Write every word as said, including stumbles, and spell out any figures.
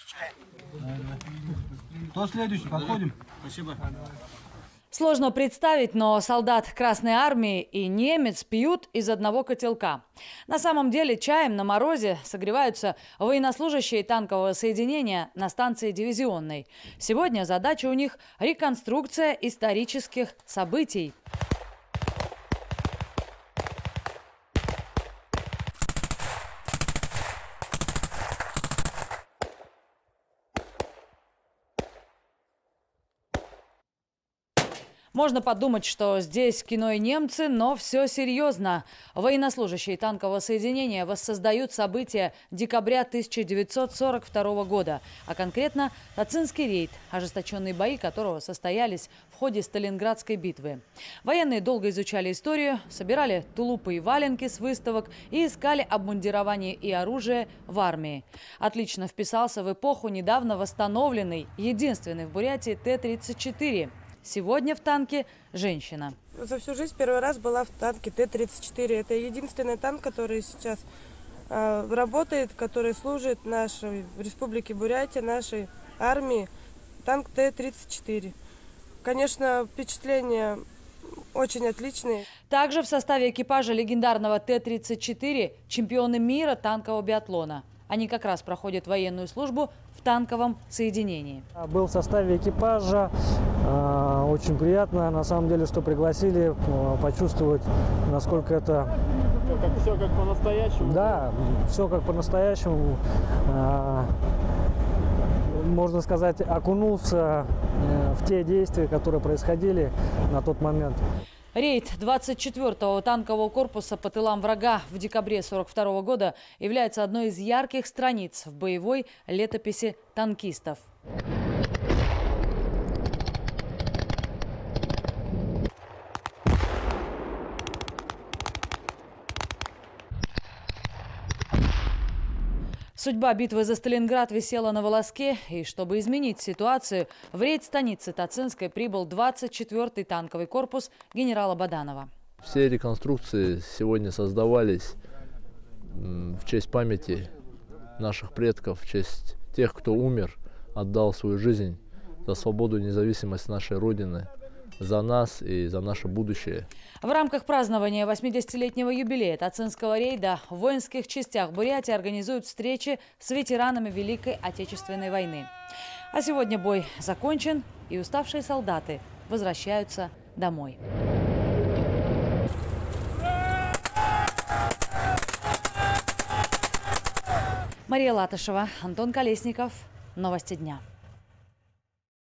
Кто следующий? Подходим. Спасибо. Сложно представить, но солдат Красной Армии и немец пьют из одного котелка. На самом деле чаем на морозе согреваются военнослужащие танкового соединения на станции дивизионной. Сегодня задача у них – реконструкция исторических событий. Можно подумать, что здесь кино и немцы, но все серьезно. Военнослужащие танкового соединения воссоздают события декабря тысяча девятьсот сорок второго года, а конкретно Тацинский рейд, ожесточенные бои которого состоялись в ходе Сталинградской битвы. Военные долго изучали историю, собирали тулупы и валенки с выставок и искали обмундирование и оружие в армии. Отлично вписался в эпоху недавно восстановленный, единственный в Бурятии Т тридцать четыре. Сегодня в танке женщина. За всю жизнь первый раз была в танке Т тридцать четыре. Это единственный танк, который сейчас э, работает, который служит нашей Республике Бурятия, нашей армии. Танк Т тридцать четыре. Конечно, впечатления очень отличные. Также в составе экипажа легендарного Т тридцать четыре чемпионы мира танкового биатлона. Они как раз проходят военную службу в танковом соединении. Был в составе экипажа. Очень приятно, на самом деле, что пригласили почувствовать, насколько это... Как, все как по-настоящему? Да, все как по-настоящему. Можно сказать, окунулся в те действия, которые происходили на тот момент. Рейд двадцать четвёртого танкового корпуса по тылам врага в декабре сорок второго года является одной из ярких страниц в боевой летописи танкистов. Судьба битвы за Сталинград висела на волоске, и чтобы изменить ситуацию, в рейд станицы Тацинской прибыл двадцать четвёртый танковый корпус генерала Баданова. Все реконструкции сегодня создавались в честь памяти наших предков, в честь тех, кто умер, отдал свою жизнь за свободу и независимость нашей Родины, за нас и за наше будущее. В рамках празднования восьмидесятилетнего юбилея Тацинского рейда в воинских частях Бурятии организуют встречи с ветеранами Великой Отечественной войны. А сегодня бой закончен, и уставшие солдаты возвращаются домой. Мария Латышева, Антон Колесников. Новости дня.